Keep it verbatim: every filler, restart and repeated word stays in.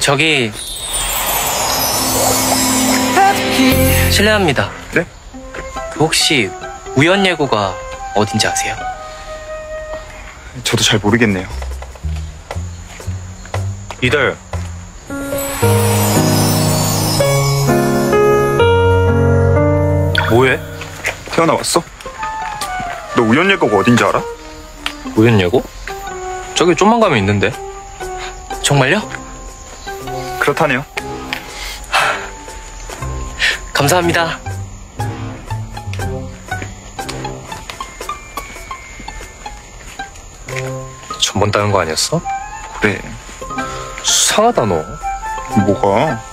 저기 실례합니다. 네? 그 혹시 우연예고가 어딘지 아세요? 저도 잘 모르겠네요. 이들 뭐해? 태어나 왔어? 너 우연예고가 어딘지 알아? 우연예고? 저기 좀만 가면 있는데. 정말요? 그렇다네요. 감사합니다. 전번 따는 거 아니었어? 그래. 수상하다 너. 뭐가?